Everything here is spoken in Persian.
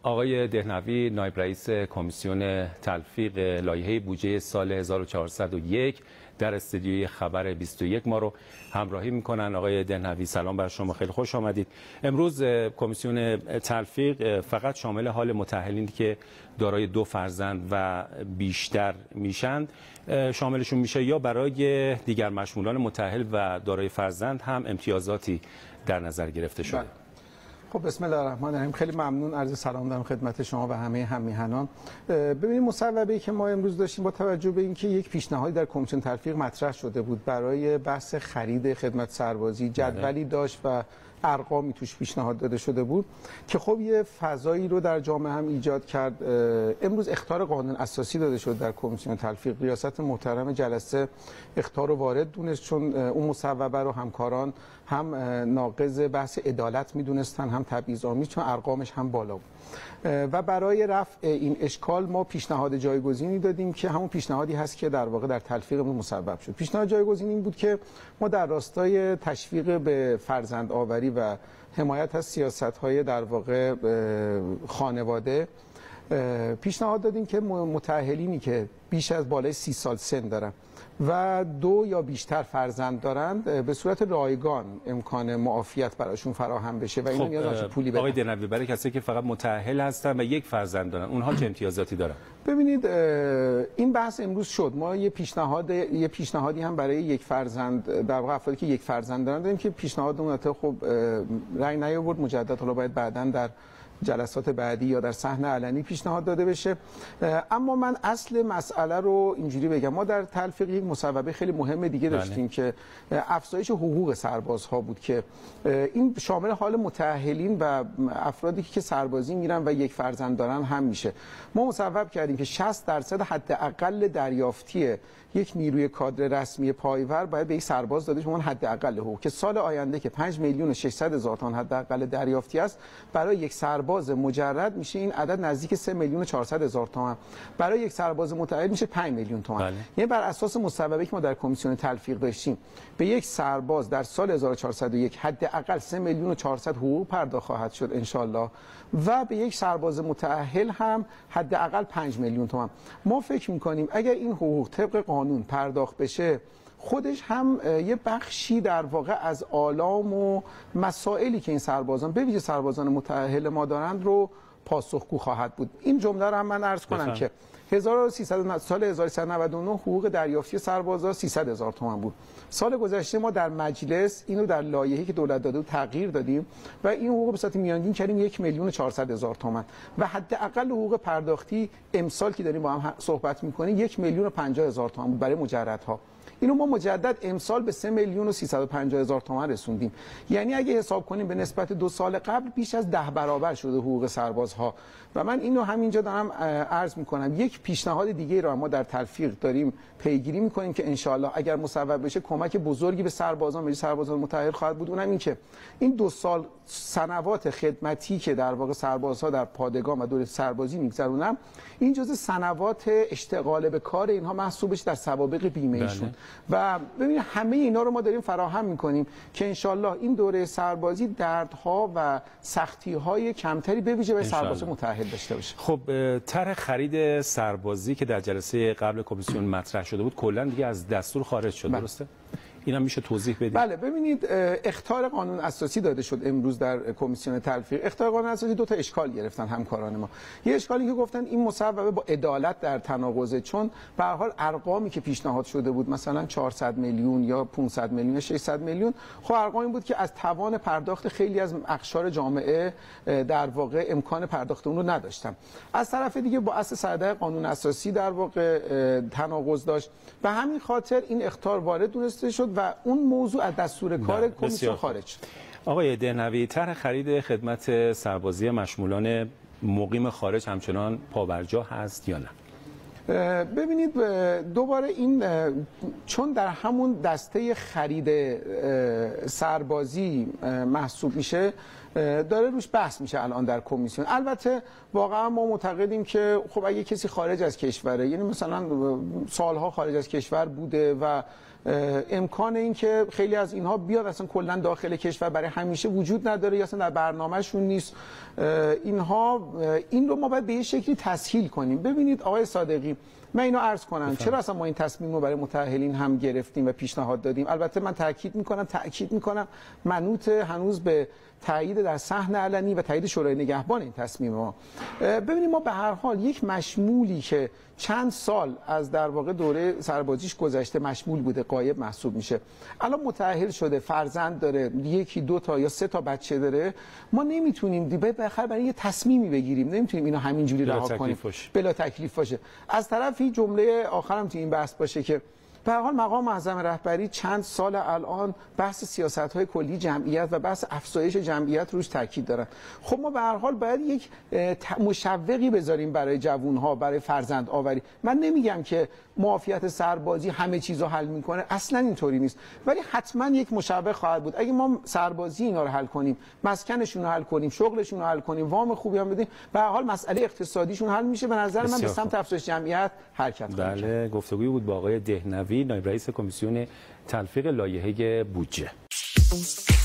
آقای دهنوی نایب رئیس کمیسیون تلفیق لایحه بودجه سال 1401 در استودیوی خبر 21 ما رو همراهی میکنن. آقای دهنوی سلام بر شما، خیلی خوش آمدید. امروز کمیسیون تلفیق فقط شامل حال متأهلین که دارای 2 فرزند و بیشتر میشن شاملشون میشه، یا برای دیگر مشمولان متأهل و دارای فرزند هم امتیازاتی در نظر گرفته شده؟ خب بسم الله الرحمن الرحیم. خیلی ممنون، عرض سلام دارم خدمت شما و همه هم‌میهنان. ببینید مصوبه‌ای که ما امروز داشتیم با توجه به اینکه یک پیشنهادی در کمیسیون تلفیق مطرح شده بود برای بحث خرید خدمت سربازی، جدولی داشت و ارقامی توش پیشنهاد داده شده بود که خب یه فضایی رو در جامعه هم ایجاد کرد. امروز اخطار قانون اساسی داده شد در کمیسیون تلفیق. ریاست محترم جلسه اخطار رو وارد دونست، چون اون مصوبه رو همکاران هم ناقض بحث عدالت میدونستن، هم تبعیض‌آمیز، چون ارقامش هم بالا بود. و برای رفع این اشکال ما پیشنهاد جایگزینی دادیم که همون پیشنهادی هست که در واقع در تلفیق مصوب شد. پیشنهاد جایگزینی این بود که ما در راستای تشویق به فرزند آوری و حمایت از سیاست‌های در واقع خانواده پیشنهاد دادیم که متأهلینی که بیش از بالای 30 سال سن دارن و 2 یا بیشتر فرزند دارند به صورت رایگان امکان معافیت براشون فراهم بشه و اینا نیاز به پولی بدن. آقای دهنوی، برای کسایی که فقط متأهل هستن و 1 فرزند دارن، اونها چه امتیازاتی دارن؟ ببینید این بحث امروز شد. ما یه پیشنهادی هم برای 1 فرزند، در واقع افرادی که 1 فرزند دارن داریم که پیشنهادمون خب رأی نیاورد. مجدد حالا باید بعداً در جلسات بعدی یا در صحنه علنی پیشنهاد داده بشه. اما من اصل مسئله رو اینجوری بگم، ما در تلفیق یک مصوبه خیلی مهم دیگه داشتیم که افزایش حقوق سربازها بود که این شامل حال متأهلین و افرادی که سربازی میرن و 1 فرزند دارن هم میشه. ما مصوب کردیم که 60% حداقل دریافتی یک نیروی کادر رسمی پایور باید به یک سرباز داده شده، حداقل حقوق، که سال آینده که 5,600,000 تومان حداقل دریافتی است، برای یک سرباز مجرد میشه این عدد نزدیک 3,400,000 تومان، برای یک سرباز متأهل میشه 5,000,000 تومان. یعنی بر اساس مصوبه‌ای که ما در کمیسیون تلفیق داشتیم به یک سرباز در سال 1401 حداقل 3,400,000 حقوق پرداخت خواهد شد ان شاءالله، و به یک سرباز متأهل هم حداقل 5,000,000 تومان. ما فکر می‌کنیم اگر این حقوق طبق قانون پرداخت بشه، خودش هم یه بخشی در واقع از آلام و مسائلی که این سربازان به ویژه سربازان متأهل ما دارند رو پاسخگو خواهد بود. این جمله رو هم من عرض کنم که سال 1399 حقوق دریافتی سربازا 300,000 تومان بود. سال گذشته ما در مجلس اینو در لایحه‌ای که دولت داده تغییر دادیم و این حقوق به صورت میانگین کردیم 1,400,000 تومان و حداقل حقوق پرداختی امسال که داریم با هم صحبت می‌کنیم 1,050,000 تومان بود برای مجردها. اینو ما مجدد امسال به 3,350,000 تومان رسوندیم. یعنی اگه حساب کنیم به نسبت 2 سال قبل بیش از 10 برابر شده حقوق سربازها. و من اینو همینجا دارم عرض میکنم، یک پیشنهاد دیگه رو ما در تلفیق داریم پیگیری میکنیم که انشالله اگر مصوب بشه کمک بزرگی به سربازان و سربازان متأهل خواهد بود. اونم این که این 2 سال سنوات خدمتی که در واقع سربازها در پادگان و دوره سربازی میگذرونن، این جزء سنوات اشتغال به کار اینها محسوب بشه در سوابق بیمه ایشون. و ببینید همه اینا رو ما داریم فراهم میکنیم که انشالله این دوره سربازی دردها و سختی‌های کمتری به ویژه به سرباز متأهل داشته باشه. خب طرح خرید سربازی که در جلسه قبل کمیسیون مطرح شده بود کلا دیگه از دستور خارج شد، درسته؟ اینم میشه توضیح بدید؟ بله، ببینید اخطار قانون اساسی داده شد امروز در کمیسیون تلفیق. اخطار قانون اساسی 2 تا اشکال گرفتن همکاران ما. یه اشکالی که گفتن این مصوبه با عدالت در تناقضه، چون به هر حال ارقامی که پیشنهاد شده بود مثلا 400 میلیون یا 500 میلیون یا 600 میلیون، خب ارقامی بود که از توان پرداخت خیلی از اقشار جامعه در واقع امکان پرداخت اون رو نداشتن. از طرف دیگه با اصل 110 قانون اساسی در واقع تناقض داشت و همین خاطر این اخطار وارد دونسته شد و اون موضوع از دستور کار کمیسیون خارج شد. آقای دهنوی، طرح خرید خدمت سربازی مشمولان مقیم خارج همچنان پابرجا هست یا نه؟ ببینید دوباره این چون در همون دسته خرید سربازی محسوب میشه، داره روش بحث میشه الان در کمیسیون. البته واقعا ما معتقدیم که خب اگه کسی خارج از کشوره، یعنی مثلا سالها خارج از کشور بوده و امکان این که خیلی از اینها بیاد اصلا کلا داخل کشور برای همیشه وجود نداره یا اصلا در برنامهشون نیست، اینها این رو ما باید به یه شکلی تسهیل کنیم. ببینید آقای صادقی، من اینو عرض کنم چرا اصلا ما این تصمیم رو برای متأهلین هم گرفتیم و پیشنهاد دادیم. البته من تاکید میکنم منوط هنوز به تایید در صحن علنی و تایید شورای نگهبان این تصمیم ما. ببینید ما به هر حال یک مشمولی که چند سال از در واقع دوره سربازیش گذشته مشمول بوده غایب محسوب میشه، الان متأهل شده، فرزند داره، یکی دو تا یا سه تا بچه داره، ما نمیتونیم بالاخره برای یه تصمیمی بگیریم، نمیتونیم اینو همینجوری رها کنیم بلا تکلیف باشه. از طرفی جمله آخرم تو این بحث باشه که به هر حال مقام معظم رهبری چند سال الان بحث سیاست‌های کلی جمعیت و بحث افزایش جمعیت روش تاکید دارن. خب ما به هر حال باید یک مشوقی بذاریم برای جوان‌ها، برای فرزند آوری. من نمیگم که معافیت سربازی همه چیزو حل میکنه، اصلا اینطوری نیست، ولی حتما یک مشوق خواهد بود. اگه ما سربازی اینا رو حل کنیم، مسکنشون رو حل کنیم، شغلشون رو حل کنیم، وام خوبی هم بدیم، به هر حال مسئله اقتصادیشون حل میشه. به نظر من به سمت افزایش جمعیت حرکت کنیم. بله، گفتگوی بود با آقای دهنوی، نایب رئیس کمیسیون تلفیق لایحه بودجه.